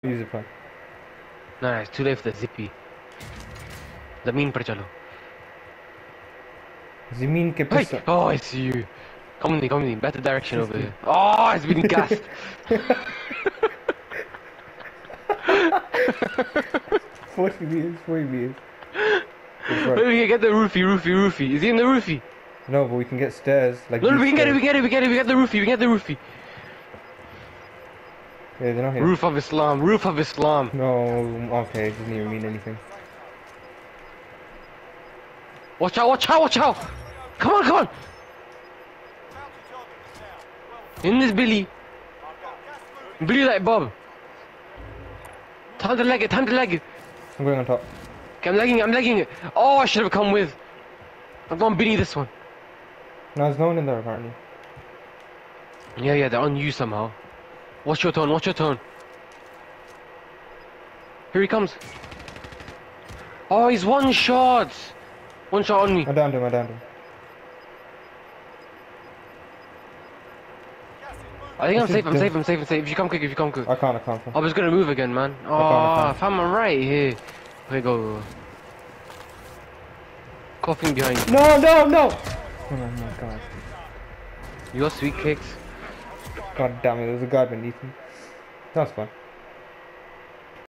Use it, fine. Nah, it's too late for the zippy. Zameen par chalo. Zimeen ke Hey! pissa. Oh, I see you. Come with me. Better direction over here. Oh, it's been gassed. 40 meters, 40 meters. Wait, we can get the roofie. Is he in the roofie? No, but we can get stairs. Like No, these we can get it, stairs. we get the roofie. Yeah, they're not here. Roof of Islam. No, okay, it doesn't even mean anything. Watch out. Come on. In this Billy. Billy like Bob. Time to leg it. I'm going on top. Okay, I'm legging it. Oh, I should have come with. I'm going Billy this one. No, there's no one in there apparently. Yeah, they're on you somehow. Watch your tone. Here he comes. Oh, he's one shot on me. I downed him. I think I'm safe. If you come quick. I can't. I was gonna move again, man. Oh, I I found my right here. Okay, go. Coughing behind you. No! Oh my god. You got sweet kicks. God damn it, there's a guy beneath me. That's fine.